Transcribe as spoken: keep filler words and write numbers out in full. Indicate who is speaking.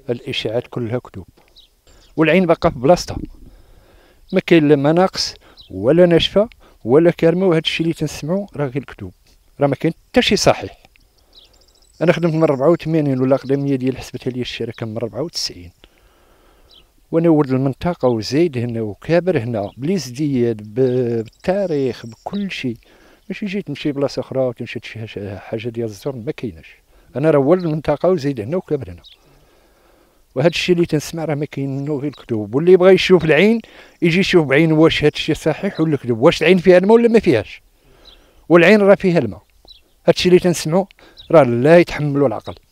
Speaker 1: الاشاعات كلها كذوب، والعين باقا في بلاصتها، ما كاين لا مناقص ولا ناشفه ولا كارمه، وهذا الشيء اللي تنسمعوا راه غير الكذوب، راه ما كاين حتى شي صحيح. انا خدمت من أربعة وثمانين ولا قدميه ديال حسبتها لي الشركه من أربعة وتسعين، وانا ولد المنطقه وزايد هنا وكابر هنا بالازدياد بالتاريخ بكل شيء، ماشي جيت تمشي بلاصه اخرى وتمشي شي حاجه ديال الزور، ما كايناش. انا راه ولد المنطقه وزايد هنا وكابر هنا، وهذا الشيء اللي تنسمع راه ما كاين منه غير الكذوب. واللي بغى يشوف العين يجي يشوف بعين واش هذا الشيء صحيح ولا كذوب، واش العين فيها الماء ولا ما فيهاش، والعين راه فيها الماء. هذا الشيء اللي تنسمعوا راه لا يتحملوا العقل.